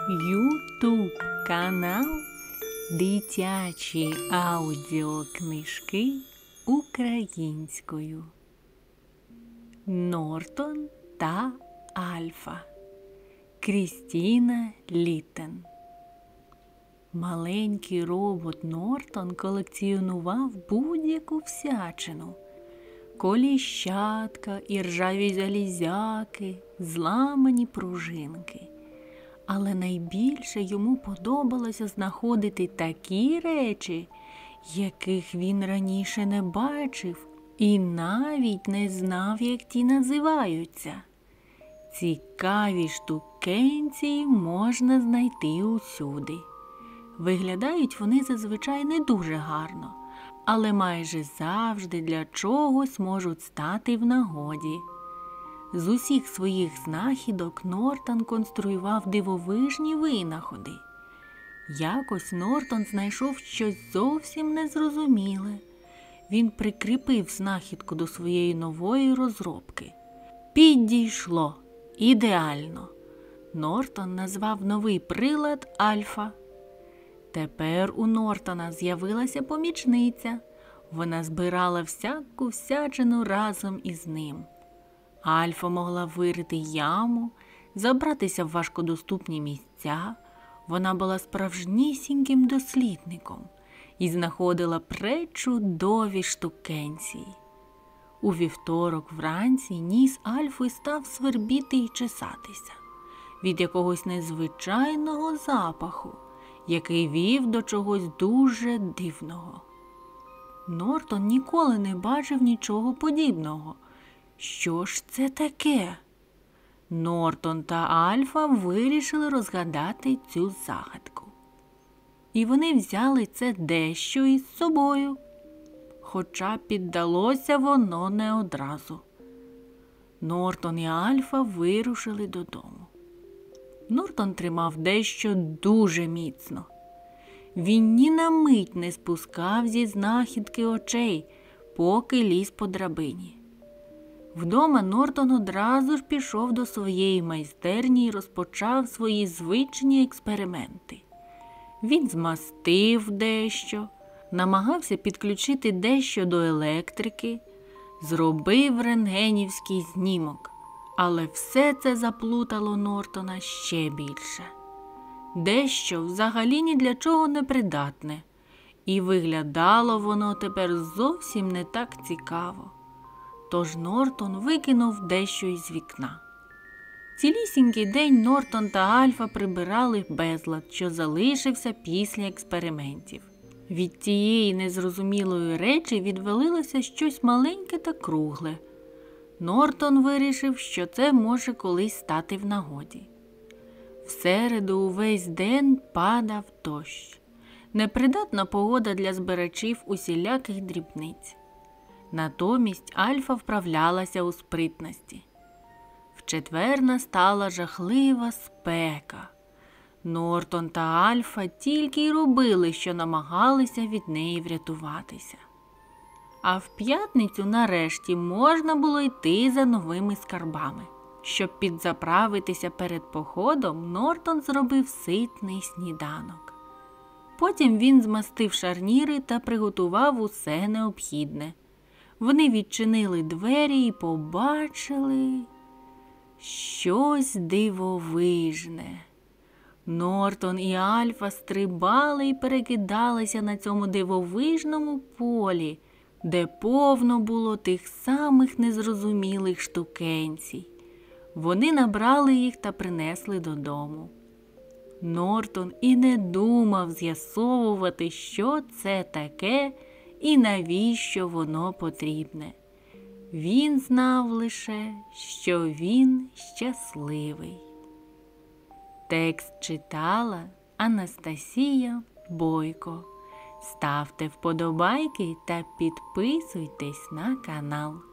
Ютуб канал Дитячі аудіокнижки українською. Нортон та Альфа. Крістіна Літтен. Маленький робот Нортон колекціонував будь-яку всячину. Коліщатка, іржаві залізяки, зламані пружинки. Але найбільше йому подобалося знаходити такі речі, яких він раніше не бачив і навіть не знав, як ті називаються. Цікаві штукенці можна знайти усюди. Виглядають вони зазвичай не дуже гарно, але майже завжди для чогось можуть стати в нагоді. З усіх своїх знахідок Нортон конструював дивовижні винаходи. Якось Нортон знайшов щось зовсім незрозуміле. Він прикріпив знахідку до своєї нової розробки. Підійшло. Ідеально. Нортон назвав новий прилад Альфа. Тепер у Нортона з'явилася помічниця. Вона збирала всяку всячину разом із ним. Альфа могла вирити яму, забратися в важкодоступні місця. Вона була справжнісіньким дослідником і знаходила пречудові штукенці. У вівторок вранці ніс Альфи став свербіти й чесатися від якогось незвичайного запаху, який вів до чогось дуже дивного. Нортон ніколи не бачив нічого подібного. Що ж це таке? Нортон та Альфа вирішили розгадати цю загадку. І вони взяли це дещо із собою. Хоча піддалося воно не одразу. Нортон і Альфа вирушили додому. Нортон тримав дещо дуже міцно. Він ні на мить не спускав зі знахідки очей, поки ліз по драбині. Вдома Нортон одразу ж пішов до своєї майстерні і розпочав свої звичні експерименти. Він змастив дещо, намагався підключити дещо до електрики, зробив рентгенівський знімок. Але все це заплутало Нортона ще більше. Дещо взагалі ні для чого не придатне, і виглядало воно тепер зовсім не так цікаво. Тож Нортон викинув дещо із вікна. Цілісінький день Нортон та Альфа прибирали безлад, що залишився після експериментів. Від цієї незрозумілої речі відвалилося щось маленьке та кругле. Нортон вирішив, що це може колись стати в нагоді. В середу увесь день падав дощ. Непридатна погода для збирачів усіляких дрібниць. Натомість Альфа вправлялася у спритності. В четвер настала жахлива спека. Нортон та Альфа тільки й робили, що намагалися від неї врятуватися. А в п'ятницю нарешті можна було йти за новими скарбами. Щоб підзаправитися перед походом, Нортон зробив ситний сніданок. Потім він змастив шарніри та приготував усе необхідне. Вони відчинили двері і побачили щось дивовижне. Нортон і Альфа стрибали і перекидалися на цьому дивовижному полі, де повно було тих самих незрозумілих штукенцій. Вони набрали їх та принесли додому. Нортон і не думав з'ясовувати, що це таке і навіщо воно потрібне. Він знав лише, що він щасливий. Текст читала Анастасія Бойко. Ставте вподобайки та підписуйтесь на канал.